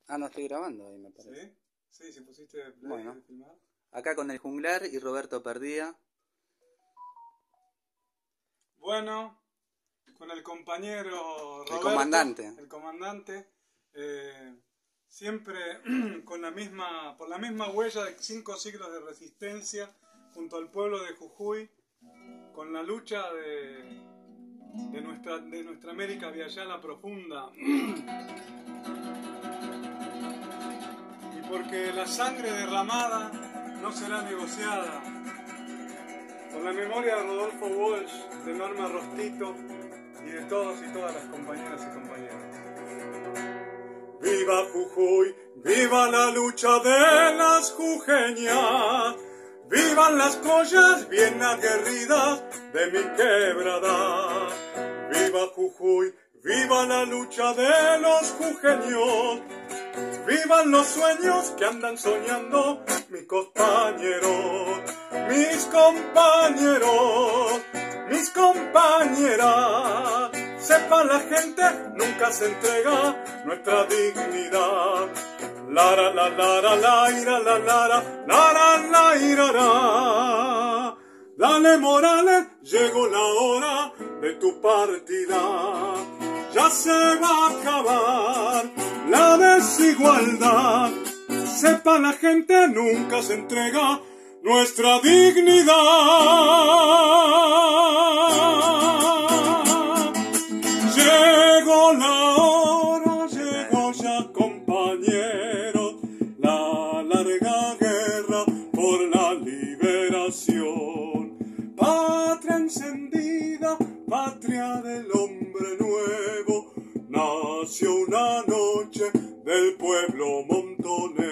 Ah, no estoy grabando ahí, me parece. ¿Sí? Sí, si pusiste play Bueno. de filmar. Acá con el junglar y Roberto Perdía. Bueno, con el compañero Roberto, comandante. El comandante, siempre con por la misma huella de 5 siglos de resistencia junto al pueblo de Jujuy, con la lucha de nuestra América Viayana profunda. Y porque la sangre derramada no será negociada. Con la memoria de Rodolfo Walsh, de Norma Rostito y de todos y todas las compañeras y compañeros. ¡Viva Jujuy! ¡Viva la lucha de las jujeñas! ¡Vivan las collas bien aguerridas de mi quebrada! ¡Viva Jujuy! ¡Viva la lucha de los jujeños! ¡Vivan los sueños que andan soñando mis compañeros! ¡Mis compañeros! ¡Mis compañeras! Sepa la gente, nunca se entrega nuestra dignidad. Lara la lara la ira la lara la ira. Dale Morales, llegó la hora de tu partida. Ya se va a acabar la desigualdad. Sepa la gente, nunca se entrega nuestra dignidad. Llegó la hora, llegó ya compañeros, la larga guerra por la liberación. Patria encendida, patria del hombre nuevo, nació una noche del pueblo montonero.